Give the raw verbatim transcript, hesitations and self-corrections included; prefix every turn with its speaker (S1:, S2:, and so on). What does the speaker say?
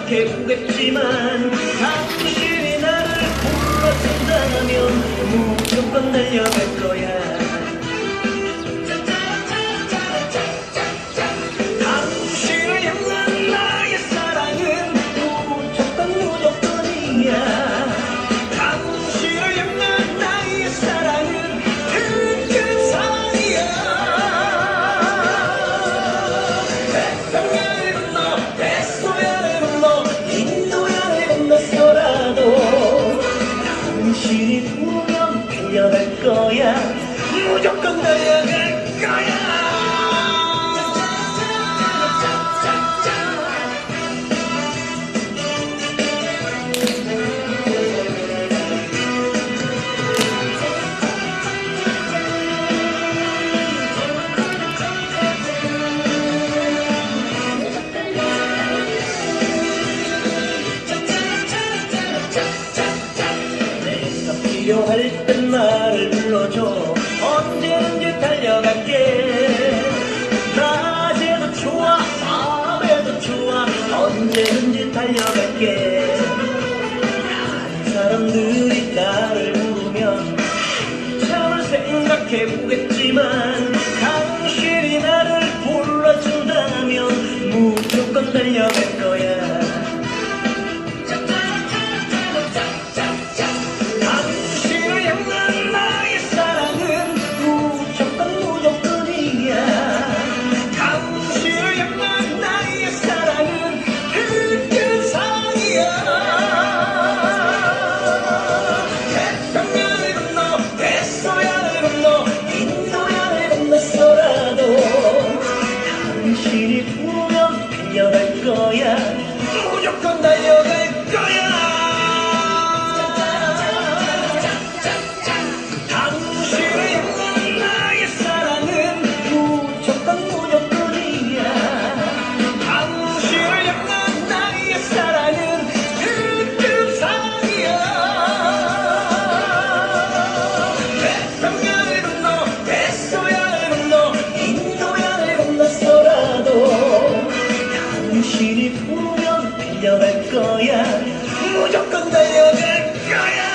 S1: 생각해보겠지만 당신이 나를 불러준다면 무조건 달려갈 거야. 당신을 향한 나의 사랑은 무조건 무조건이야. 당신을 향한 나의 사랑은 그 사랑이야. 태평양을 건너 대서양을 건너 인도양을 건넜어라도 당신이 부르면 달려갈 거야. 무조건 달려갈 거야. 필요할 땐 나를 불러줘. 언제든지 달려갈게. 낮에도 좋아 밤에도 좋아 언제든지 달려갈게. 다른 사람들이 나를 부르면 한참을 생각해보겠지만 당신이 나를 불러준다면 무조건 달려갈 거야. 당신이 부르면 달려갈 거야. 무조건 달려갈 거야. 당신을 향한 나의 사랑은 무조건 무조건이야. 당신을 향한 나의 사랑은 그 사랑이야. 태평양을 건너 대서양을 건너 인도양을 건넜어라도 당신이 부르면 달려갈 거야. 무조건 달려갈 거야.